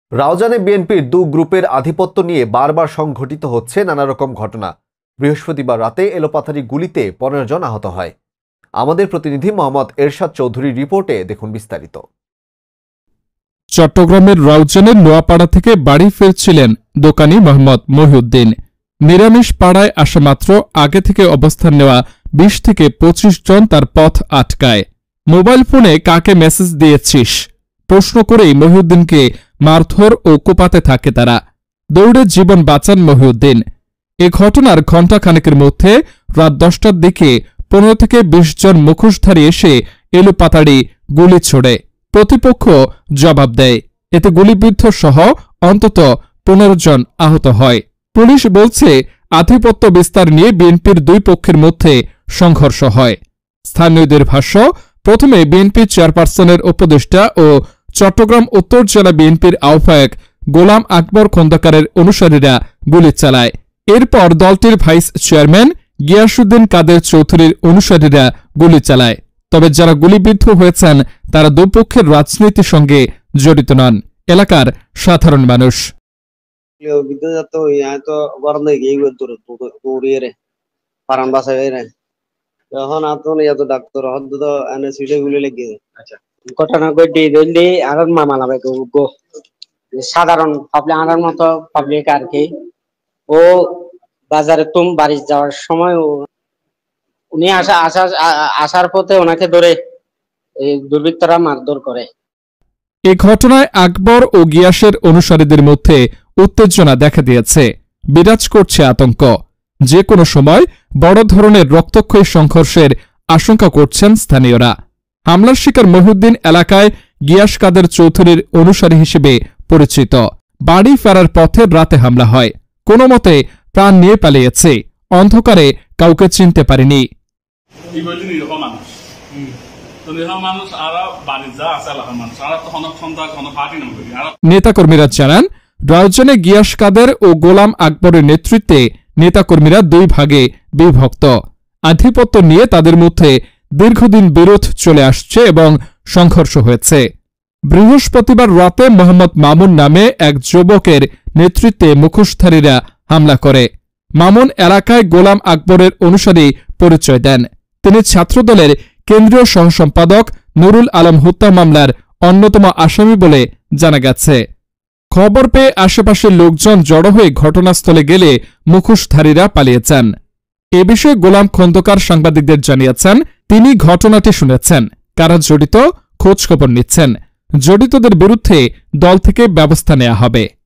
রাউজানে বিএনপির দু গ্রুপের আধিপত্য নিয়ে বারবার সংঘটিত হচ্ছে নানা রকম ঘটনা। বৃহস্পতিবার রাতে এলোপাথারি গুলিতে 15 জন আহত হয়। আমাদের প্রতিনিধি মোহাম্মদ এরশাদ চৌধুরীর রিপোর্টে দেখুন বিস্তারিত। চট্টগ্রামের রাউজানের নোয়াপাড়া থেকে বাড়ি ফিরছিলেন দোকানি মোহাম্মদ মহিউদ্দিন। নিরামিষ পাড়ায় আসা মাত্র আগে থেকে অবস্থান নেওয়া 20 থেকে 25 জন তার পথ আটকায়। মোবাইল ফোনে কাকে মেসেজ দিয়েছিস প্রশ্ন করেই মহিউদ্দিনকে মারধর ও কোপাতে থাকে তারা। দৌড়ে জীবন বাঁচান মহিউদ্দিন। এ ঘটনার ঘণ্টাখানেকের মধ্যে রাত 10টার দিকে 15 থেকে 20 জন মুখোশধারী এসে এলোপাতাড়ি গুলি ছোড়ে। প্রতিপক্ষ জবাব দেয়। এতে গুলিবিদ্ধ সহ অন্তত 15 জন আহত হয়। পুলিশ বলছে আধিপত্য বিস্তার নিয়ে বিএনপির দুই পক্ষের মধ্যে সংঘর্ষ হয়। স্থানীয়দের ভাষ্য, প্রথমে বিএনপি চেয়ারপারসনের উপদেষ্টা ও চট্টগ্রাম উত্তর জেলা বিএনপির আহ্বায়ক গোলাম আকবর খন্দকারের অনুসারীরা গুলি চালায়। এরপর দলটির ভাইস চেয়ারম্যান গিয়াসউদ্দিন কাদের চৌধুরীর অনুসারীরা গুলি চালায়। তবে যারা গুলিবিদ্ধ হয়েছেন তারা দুপক্ষের রাজনীতির সঙ্গে জড়িত নন, এলাকার সাধারণ মানুষ। সাধারণ পাবলিক মতো পাবলিক আর কি। ও বাজারে বাড়ি যাওয়ার সময় উনি আসার পথে ওনাকে ধরে দুর্বৃত্তরা মারধর করে। এ ঘটনায় আকবর ও গিয়াসের অনুসারীদের মধ্যে উত্তেজনা দেখা দিয়েছে। বিরাজ করছে আতঙ্ক। যে কোনো সময় বড় ধরনের রক্তক্ষয়ী সংঘর্ষের আশঙ্কা করছেন স্থানীয়রা। হামলার শিকার মহিউদ্দিন এলাকায় গিয়াস কাদের চৌধুরীর অনুসারী হিসেবে পরিচিত। বাড়ি ফেরার পথে রাতে হামলা হয়। কোনো মতে প্রাণ নিয়ে পালিয়েছে। অন্ধকারে কাউকে চিনতে পারেনি। নেতাকর্মীরা জানান, রাউজানে গিয়াস কাদের ও গোলাম আকবরের নেতৃত্বে নেতাকর্মীরা দুই ভাগে বিভক্ত। আধিপত্য নিয়ে তাদের মধ্যে দীর্ঘদিন বিরোধ চলে আসছে এবং সংঘর্ষ হয়েছে। বৃহস্পতিবার রাতে মোহাম্মদ মামুন নামে এক যুবকের নেতৃত্বে মুখোশধারীরা হামলা করে। মামুন এলাকায় গোলাম আকবরের অনুসারী পরিচয় দেন। তিনি ছাত্রদলের কেন্দ্রীয় সহসম্পাদক নুরুল আলম হত্যা মামলার অন্যতম আসামি বলে জানা গেছে। খবর পেয়ে আশেপাশের লোকজন জড়ো হয়ে ঘটনাস্থলে গেলে মুখোশধারীরা পালিয়ে যান। এ বিষয়ে গোলাম খন্দকার সাংবাদিকদের জানিয়েছেন, তিনি ঘটনাটি শুনেছেন, কারা জড়িত খোঁজখবর নিচ্ছেন। জড়িতদের বিরুদ্ধে দল থেকে ব্যবস্থা নেওয়া হবে।